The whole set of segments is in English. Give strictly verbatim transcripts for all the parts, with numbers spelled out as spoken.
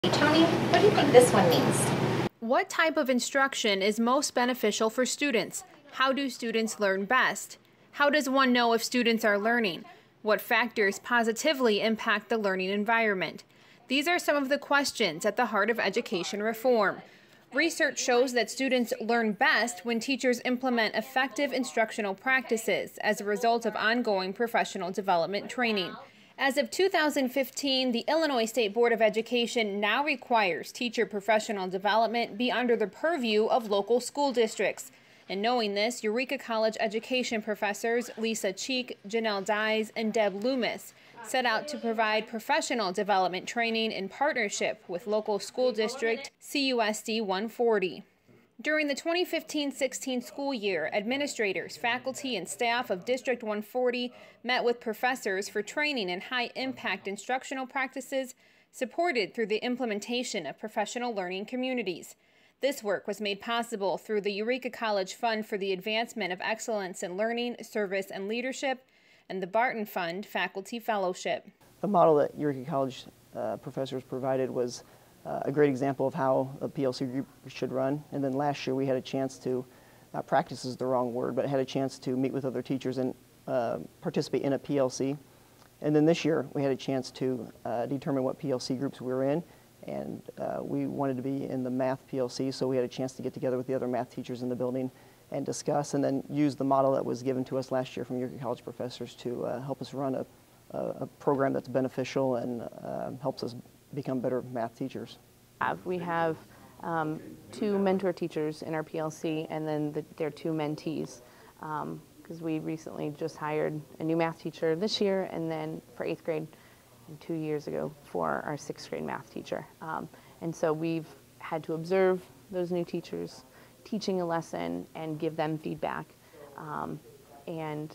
Tony, what do you think this one means? What type of instruction is most beneficial for students? How do students learn best? How does one know if students are learning? What factors positively impact the learning environment? These are some of the questions at the heart of education reform. Research shows that students learn best when teachers implement effective instructional practices as a result of ongoing professional development training. As of two thousand fifteen, the Illinois State Board of Education now requires teacher professional development be under the purview of local school districts. And knowing this, Eureka College education professors Lisa Cheek, Janelle Dyes, and Deb Loomis set out to provide professional development training in partnership with local school district C U S D one forty. During the twenty fifteen sixteen school year, administrators, faculty, and staff of District one forty met with professors for training in high-impact instructional practices supported through the implementation of professional learning communities. This work was made possible through the Eureka College Fund for the Advancement of Excellence in Learning, Service, and Leadership, and the Barton Fund Faculty Fellowship. The model that Eureka College uh, professors provided was uh, a great example of how a P L C group should run. And then last year we had a chance to, uh, practice is the wrong word, but had a chance to meet with other teachers and uh, participate in a P L C. And then this year we had a chance to uh, determine what P L C groups we were in. And uh, we wanted to be in the math P L C, so we had a chance to get together with the other math teachers in the building and discuss, and then use the model that was given to us last year from Eureka College professors to uh, help us run a, a, a program that's beneficial and uh, helps us become better math teachers. We have um, two mentor teachers in our P L C, and then the, their two mentees, because um, we recently just hired a new math teacher this year, and then for eighth grade, and two years ago for our sixth grade math teacher. Um, and so we've had to observe those new teachers teaching a lesson and give them feedback. Um, and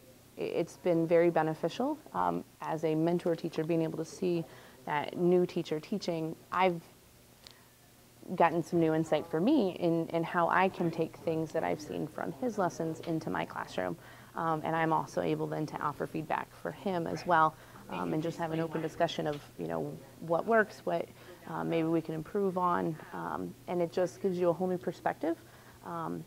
it's been very beneficial um, as a mentor teacher, being able to see that new teacher teaching. I've gotten some new insight for me in, in how I can take things that I've seen from his lessons into my classroom. Um, and I'm also able then to offer feedback for him as well, um, and just have an open discussion of, you know, what works, what uh, maybe we can improve on, um, and it just gives you a whole new perspective. Um,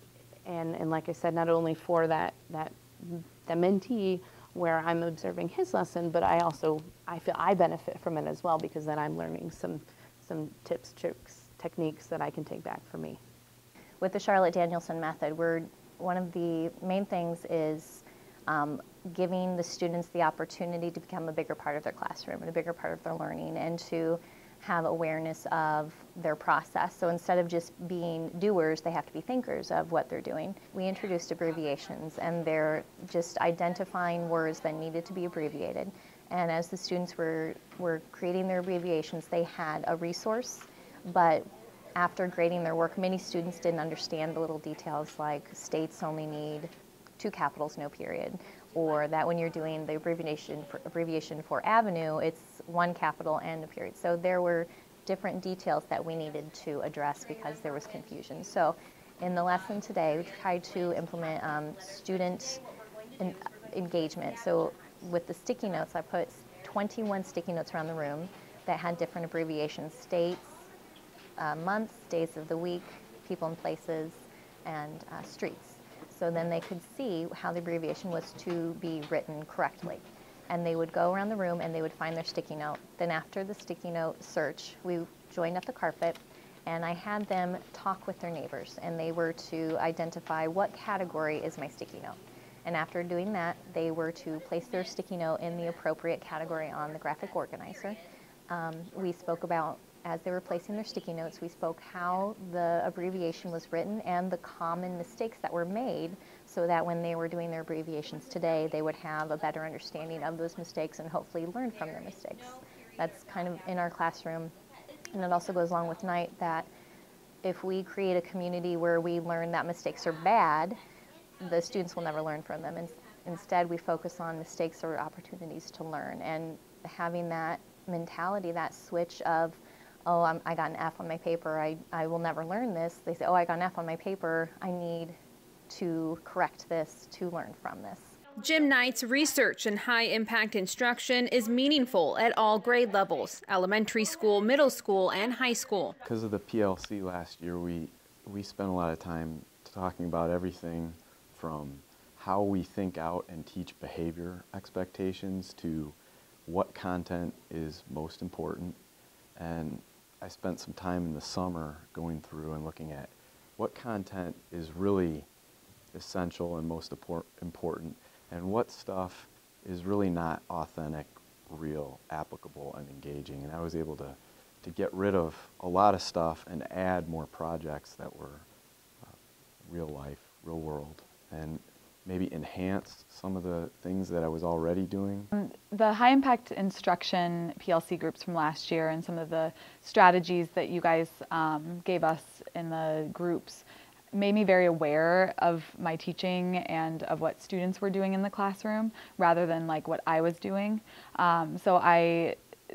and, and like I said, not only for that, that the mentee where I'm observing his lesson, but I also, I feel I benefit from it as well, because then I'm learning some, some tips, tricks, techniques that I can take back for me. With the Charlotte Danielson method, we're, one of the main things is um, giving the students the opportunity to become a bigger part of their classroom and a bigger part of their learning, and to have awareness of their process. So instead of just being doers, they have to be thinkers of what they're doing. We introduced abbreviations, and they're just identifying words that needed to be abbreviated. And as the students were, were creating their abbreviations, they had a resource, but after grading their work, many students didn't understand the little details like states only need two capitals, no period, or that when you're doing the abbreviation for, abbreviation for avenue, it's one capital and a period. So there were different details that we needed to address because there was confusion. So in the lesson today, we tried to implement um, student in, engagement. So with the sticky notes, I put twenty-one sticky notes around the room that had different abbreviations: states, uh, months, days of the week, people and places, and uh, streets. So then they could see how the abbreviation was to be written correctly. And they would go around the room and they would find their sticky note. Then after the sticky note search, we joined up the carpet, and I had them talk with their neighbors, and they were to identify what category is my sticky note. And after doing that, they were to place their sticky note in the appropriate category on the graphic organizer. Um, we spoke about, as they were placing their sticky notes, we spoke how the abbreviation was written and the common mistakes that were made, so that when they were doing their abbreviations today, they would have a better understanding of those mistakes and hopefully learn from their mistakes. That's kind of in our classroom. And it also goes along with night that if we create a community where we learn that mistakes are bad, the students will never learn from them. And instead, we focus on mistakes or opportunities to learn, and having that mentality, that switch of, oh, I'm, I got an F on my paper, I, I will never learn this. They say, oh, I got an F on my paper, I need to correct this to learn from this. Jim Knight's research in high-impact instruction is meaningful at all grade levels, elementary school, middle school, and high school. Because of the P L C last year, we, we spent a lot of time talking about everything from how we think out and teach behavior expectations to what content is most important. And I spent some time in the summer going through and looking at what content is really essential and most important, and what stuff is really not authentic, real, applicable, and engaging. And I was able to, to get rid of a lot of stuff and add more projects that were uh, real life, real world, and maybe enhance some of the things that I was already doing. The high impact instruction P L C groups from last year and some of the strategies that you guys um, gave us in the groups made me very aware of my teaching and of what students were doing in the classroom rather than like what I was doing. Um, so I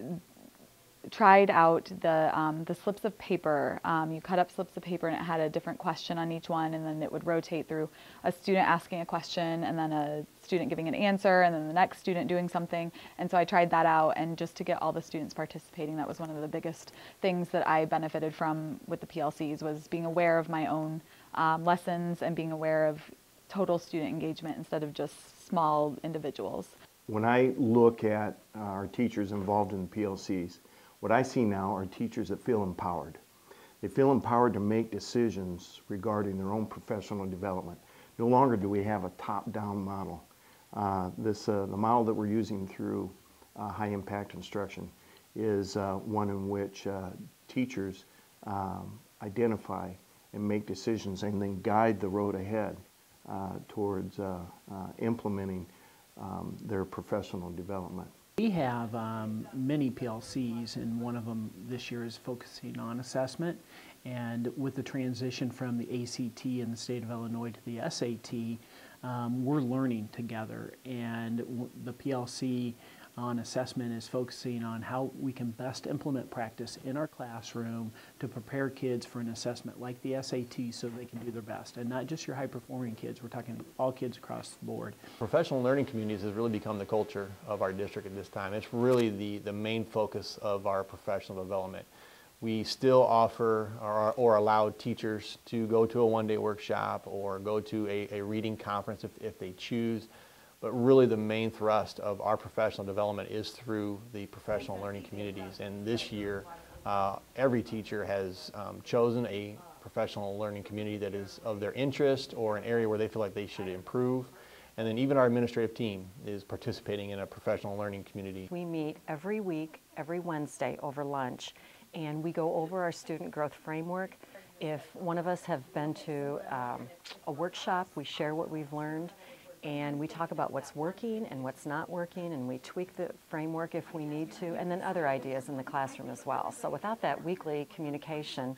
tried out the, um, the slips of paper. Um, you cut up slips of paper and it had a different question on each one, and then it would rotate through a student asking a question and then a student giving an answer and then the next student doing something. And so I tried that out, and just to get all the students participating, that was one of the biggest things that I benefited from with the P L Cs, was being aware of my own um, lessons and being aware of total student engagement instead of just small individuals. When I look at our teachers involved in the P L Cs, what I see now are teachers that feel empowered. They feel empowered to make decisions regarding their own professional development. No longer do we have a top-down model. Uh, this, uh, the model that we're using through uh, high-impact instruction is uh, one in which uh, teachers um, identify and make decisions and then guide the road ahead uh, towards uh, uh, implementing um, their professional development. We have um, many P L Cs, and one of them this year is focusing on assessment. And with the transition from the A C T in the state of Illinois to the S A T, um, we're learning together. And w the P L C on assessment is focusing on how we can best implement practice in our classroom to prepare kids for an assessment like the S A T so they can do their best. And not just your high-performing kids, we're talking all kids across the board. Professional learning communities has really become the culture of our district at this time. It's really the, the main focus of our professional development. We still offer or, or allow teachers to go to a one-day workshop or go to a, a reading conference if, if they choose. But really the main thrust of our professional development is through the professional learning communities. And this year, uh, every teacher has um, chosen a professional learning community that is of their interest or an area where they feel like they should improve. And then even our administrative team is participating in a professional learning community. We meet every week, every Wednesday over lunch, and we go over our student growth framework. If one of us have been to um, a workshop, we share what we've learned. And we talk about what's working and what's not working, and we tweak the framework if we need to, and then other ideas in the classroom as well. So without that weekly communication,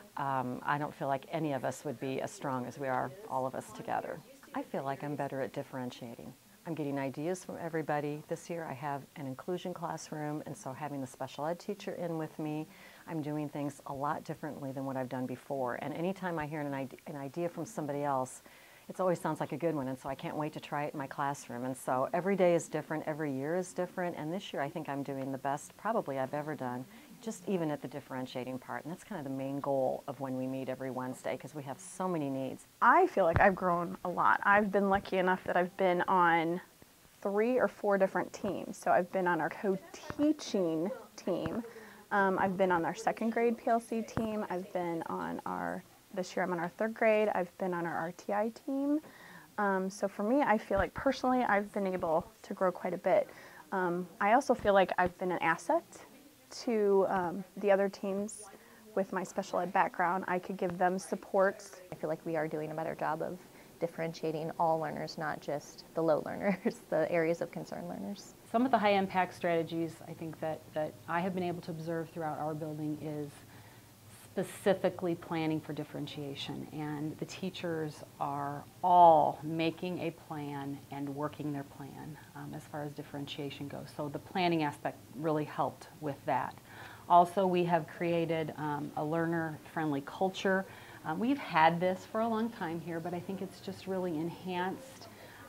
um, I don't feel like any of us would be as strong as we are, all of us together. I feel like I'm better at differentiating. I'm getting ideas from everybody. This year I have an inclusion classroom, and so having the special ed teacher in with me, I'm doing things a lot differently than what I've done before. And anytime I hear an idea, an idea from somebody else, it always sounds like a good one, and so I can't wait to try it in my classroom. And so every day is different, every year is different, and this year I think I'm doing the best probably I've ever done, just even at the differentiating part. And that's kind of the main goal of when we meet every Wednesday, because we have so many needs. I feel like I've grown a lot. I've been lucky enough that I've been on three or four different teams. So I've been on our co-teaching team. Um, I've been on our second grade P L C team. I've been on our This year I'm on our third grade. I've been on our R T I team. Um, so for me, I feel like personally I've been able to grow quite a bit. Um, I also feel like I've been an asset to um, the other teams with my special ed background. I could give them support. I feel like we are doing a better job of differentiating all learners, not just the low learners, the areas of concern learners. Some of the high impact strategies I think that, that I have been able to observe throughout our building is specifically planning for differentiation, and the teachers are all making a plan and working their plan um, as far as differentiation goes. So the planning aspect really helped with that. Also, we have created um, a learner-friendly culture. Um, we've had this for a long time here, but I think it's just really enhanced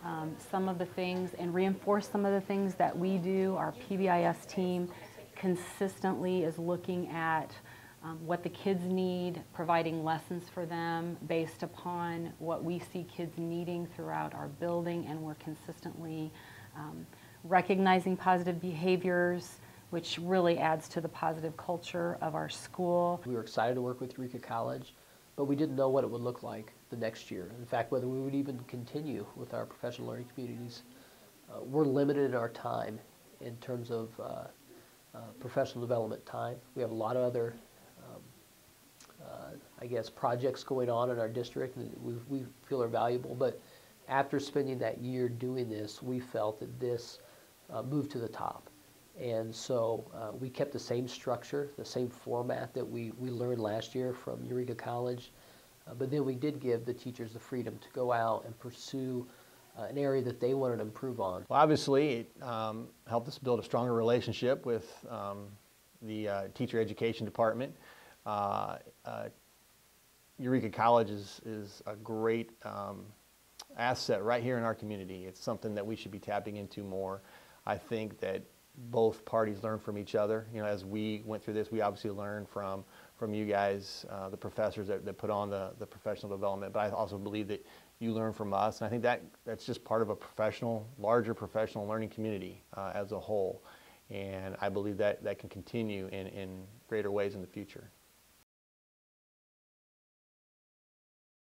um, some of the things and reinforce some of the things that we do. Our P B I S team consistently is looking at um, what the kids need, providing lessons for them based upon what we see kids needing throughout our building, and we're consistently um, recognizing positive behaviors, which really adds to the positive culture of our school. We were excited to work with Eureka College, but we didn't know what it would look like the next year. In fact, whether we would even continue with our professional learning communities. Uh, we're limited in our time in terms of uh, uh, professional development time. We have a lot of other, um, uh, I guess, projects going on in our district that we, we feel are valuable, but after spending that year doing this, we felt that this uh, moved to the top. And so uh, we kept the same structure, the same format that we, we learned last year from Eureka College, uh, but then we did give the teachers the freedom to go out and pursue uh, an area that they wanted to improve on. Well, obviously, it um, helped us build a stronger relationship with um, the uh, teacher education department. Uh, uh, Eureka College is, is a great um, asset right here in our community. It's something that we should be tapping into more. I think that both parties learn from each other. You know, as we went through this, we obviously learned from from you guys, uh, the professors that, that put on the, the professional development, but I also believe that you learn from us, and I think that that's just part of a professional, larger professional learning community uh, as a whole, and I believe that that can continue in, in greater ways in the future.